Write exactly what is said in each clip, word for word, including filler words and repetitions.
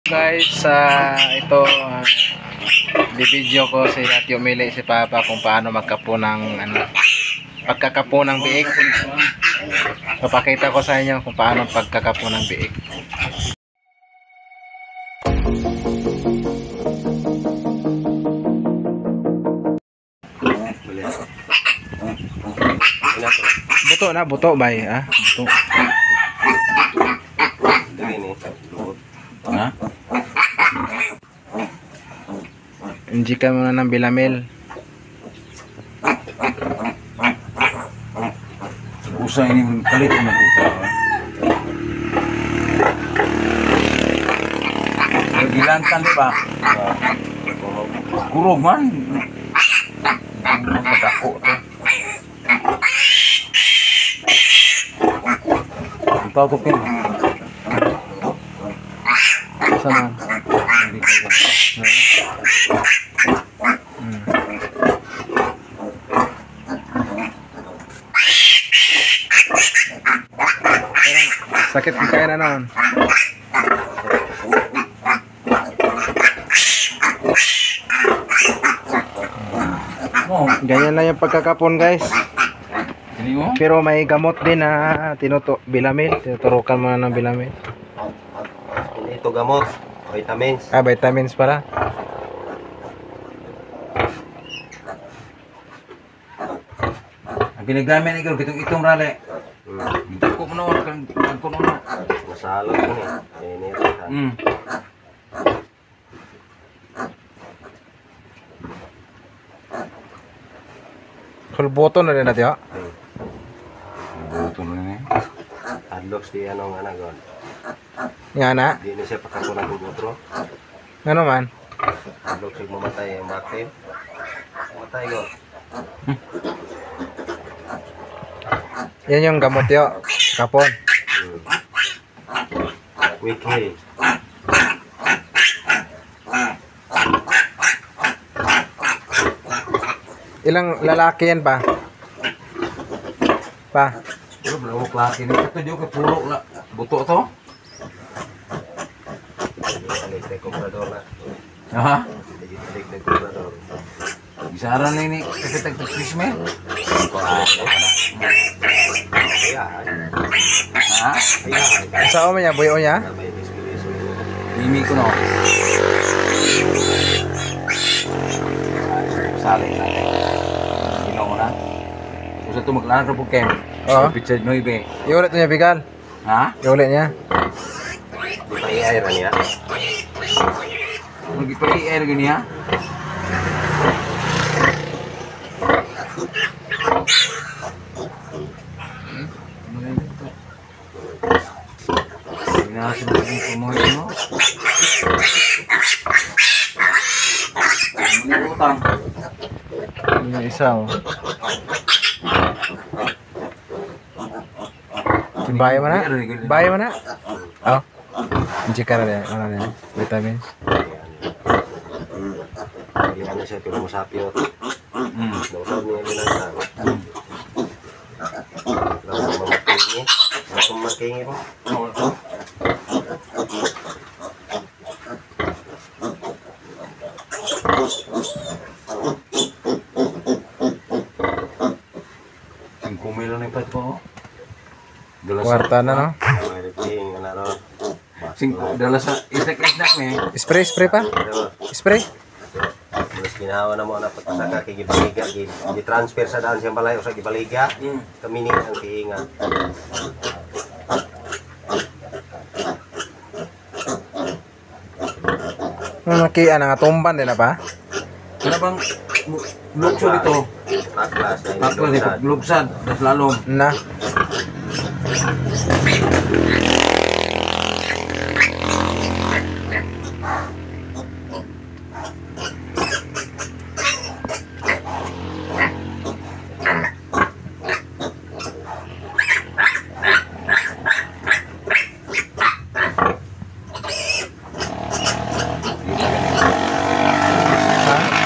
Guys, sa ito uh, bibidyo ko si Ate Umili si Papa kung paano magkapo ng ano, pagkakapo ng biik. Papakita ko sa inyo kung paano pagkakapo ng biik. Buto na, buto bay, ah, buto. Ha? Injikan muna ng bilamil. Usah ini kalit na ito. Gilantan pa. Kurog man. Madako to. Ikaw to kin. Sama. Hmm. Sakit di kaya na naman. Ganyan lang yung pagkakapon, guys. Pero may gamot din na tinuto bilamil. Tinuturukan mo na ng bilamil. Ito gamot, vitamins. Ah, vitamins para. Ang ginagamit ni Igor, itong itong rale. Ito ko mo na, kang ko na. Masalo ko ni. Ini ta. Hmm. Kulboto na rin natin, ha? Ito na ni. Adlocks di anong ana gon. Nga na. Di na siya pagkakunan ng butro. Ano man? Adlocks yung mamatay ang bakteria. Mamatay go. Yan yung gamot yo. Kapon. Hmm. Weak heel. Ilang lalaki yan pa? Pa? Pero belum klase ni. Ito juga puro lah. Buto to. Elektrik komprador na. Ha? Elektrik komprador. Bisaran na ini kasi tag-twist me. Ayan. Ha? Ayan. Sa o niya, buyo niya? May dispiration. Mimi ko no. Sali na. Ginawa na. Usa to maglaan ra po kem. Oo. Picture mo ibe. Iulit niya, Bigal. Ha? Iulit niya. Di pa i-air niya. Mag-i-air gani ha? Inasin mo yung kumoy mo. Ano utang? Yung isa, oh. Bayo mo na? Bayo mo na? Oh. Hindi ka na rin. Ano na yan? Vitamins. Ayan na siya, pero masapyo. Hmm. Nausap niya yun lang. Lahat mamakingi. Lahat mamakingi po. Singko milo na ipat po. Kwarta na, no? May riting, ano ron. Singko, dala sa isnak-isnak me. Spray, spray pa? Pero, Spray? mas ginawa na mo na pagkasaka kay Gibaliga. Di-transfer sa daan siyang balay o sa Gibaliga. Hmm. Kami ni ang tiinga. Nakian nga tumban din na pa? Ano bang lukso dito? Taklas. Taklas dito, luksad, das lalom. Na.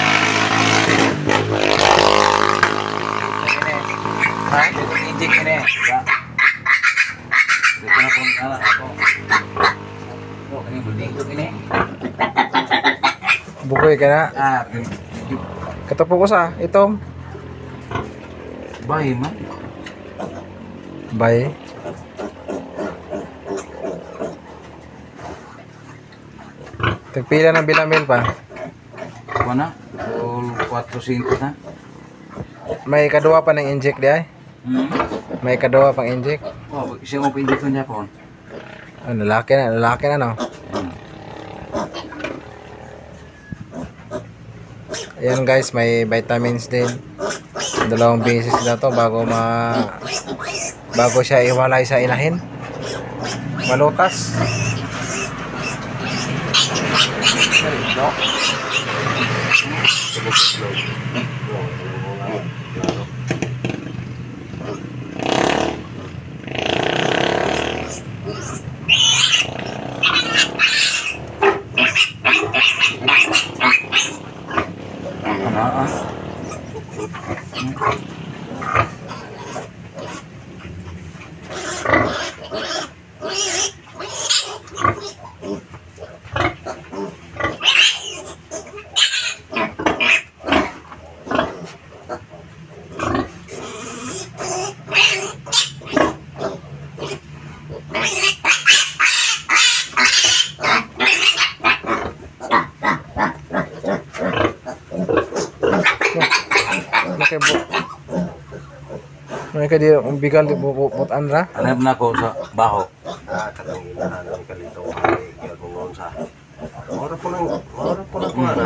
Ha? Inject ini. ini. Bukoy ka na. Ah, Katapos ko sa itom. bahay man. Bye. Tagpila ng bilamil pa. Kuha na. All four hundred na. May kadua pa ng inject di ay. Hmm. May kadua pang inject. Oh, siya mo pindito niya po. Oh, lalaki na, lalaki na no. Ayan guys, may vitamins din. Dalawang beses na to bago ma bago siya iwalay sa inahin. Malutas. No. Ah, ah. Nakay bu. May kadi umbigal di bubut andra. Hanap na ko sa baho. Ah, katong inahanan ka dito ay kaya kung noon sa. Ora po nang, ora po nang kuha na.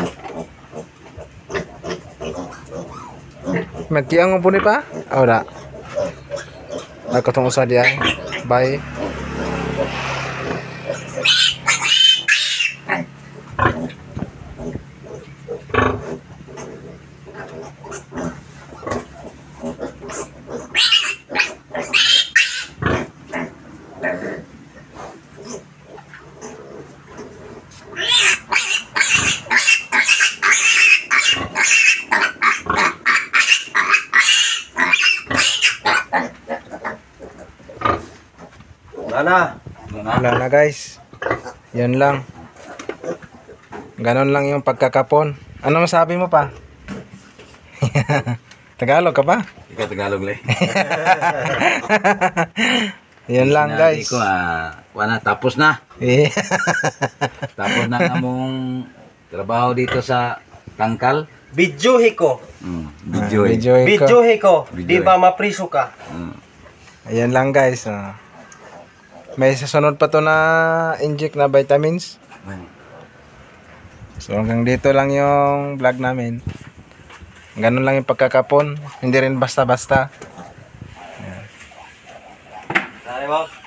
Magkiang po ni pa? Ora. Nagkatong usa di ay. Bye. Nana, Wala na guys. Yan lang. Ganon lang yung pagkakapon. Ano masabi mo pa? Tagalog ka pa? Ikaw Tagalog le. Yan lang guys. Ko ah, wala tapos na. Eh. Tapos na among trabaho dito sa Tangkal. Bidyuhi ko. Mm, video. eh. Video ko. Bidyuhi ko. Video Di ba mapriso ka? Mm. Ayan lang guys. ah. May sasunod pa to na inject na vitamins. Man. So hanggang dito lang yung vlog namin. Ganun lang yung pagkakapon. Hindi rin basta-basta. Dali mo.